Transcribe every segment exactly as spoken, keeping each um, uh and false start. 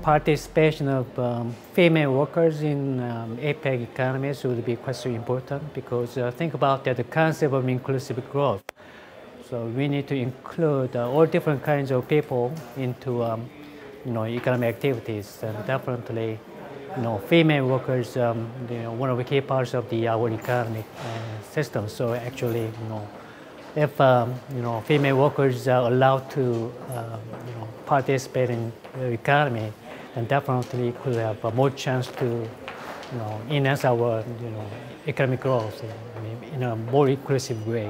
participation of um, female workers in um, APEC economies would be quite so important because uh, think about that, the concept of inclusive growth. So we need to include uh, all different kinds of people into um, you know, economic activities, and definitely you know, female workers um, you know, one of the key parts of the our economic uh, system. So actually, you know, if um, you know, female workers are allowed to uh, you know, participate in the economy, then definitely could have uh, more chance to you know, enhance our you know, economic growth in, I mean, in a more inclusive way.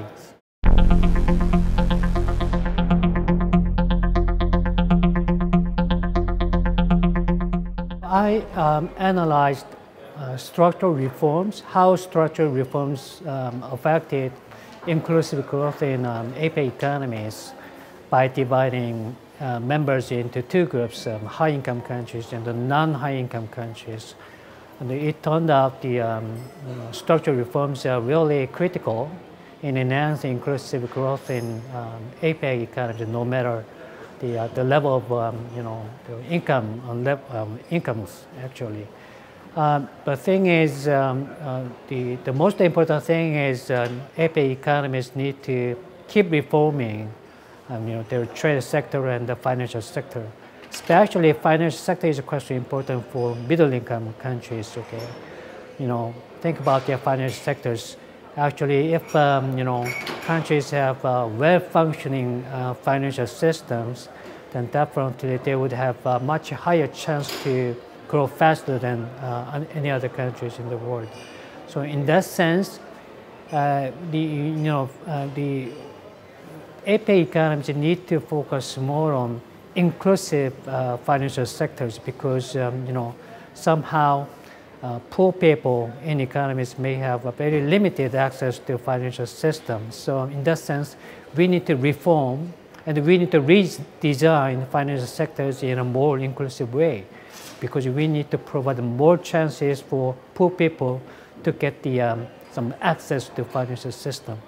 I um, analyzed uh, structural reforms, how structural reforms um, affected inclusive growth in um, APEC economies by dividing uh, members into two groups, um, high-income countries and the non-high-income countries. And it turned out the um, you know, structural reforms are really critical in enhancing inclusive growth in um, APEC economies, no matter the, uh, the level of um, you know, the income, um, incomes actually. Um, the thing is, um, uh, the, the most important thing is uh, APEC economies need to keep reforming um, you know, their trade sector and the financial sector. Especially financial sector is quite important for middle income countries, okay? You know, think about their financial sectors. Actually, if um, you know, countries have uh, well-functioning uh, financial systems, then definitely they would have a much higher chance to grow faster than uh, any other countries in the world. So in that sense, uh, the you know uh, the APEC economies need to focus more on inclusive uh, financial sectors because um, you know somehow uh, poor people in economies may have a very limited access to financial systems. So in that sense, we need to reform and we need to redesign financial sectors in a more inclusive way, because we need to provide more chances for poor people to get the, um, some access to financial system.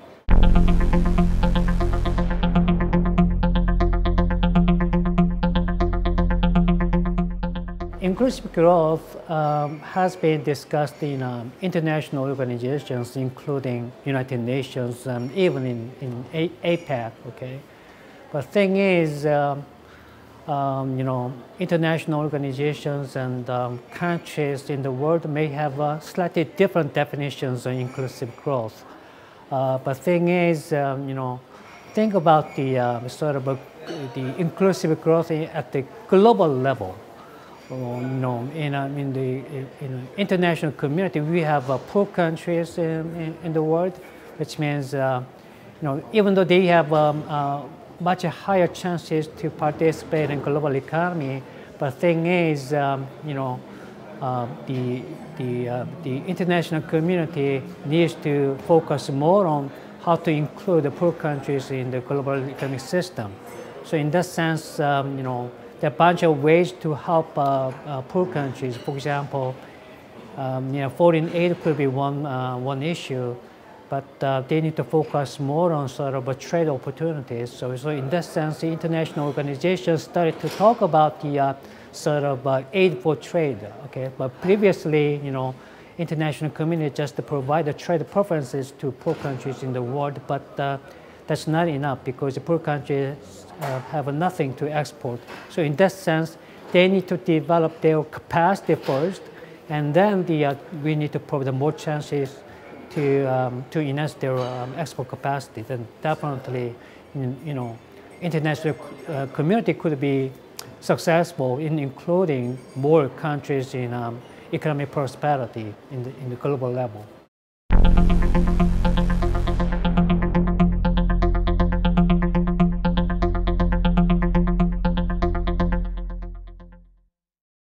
Inclusive growth um, has been discussed in um, international organizations, including United Nations and even in, in APEC, okay? But the thing is, um, Um, you know, international organizations and um, countries in the world may have uh, slightly different definitions of inclusive growth. Uh, but the thing is, um, you know, think about the uh, sort of uh, the inclusive growth at the global level. Um, you know, in, uh, in the in international community, we have uh, poor countries in, in, in the world, which means, uh, you know, even though they have um, uh, much higher chances to participate in global economy, but the thing is, um, you know, uh, the the uh, the international community needs to focus more on how to include the poor countries in the global economic system. So in that sense, um, you know, there are a bunch of ways to help uh, uh, poor countries. For example, um, you know, foreign aid could be one uh, one issue. But uh, they need to focus more on sort of trade opportunities. So, so in that sense, the international organizations started to talk about the uh, sort of uh, aid for trade. Okay, but previously, you know, international community just provided trade preferences to poor countries in the world, but uh, that's not enough because the poor countries uh, have nothing to export. So in that sense, they need to develop their capacity first, and then the uh, we need to provide more chances to um, to enhance their um, export capacity. Then definitely, you know, international uh, community could be successful in including more countries in um, economic prosperity in the, in the global level.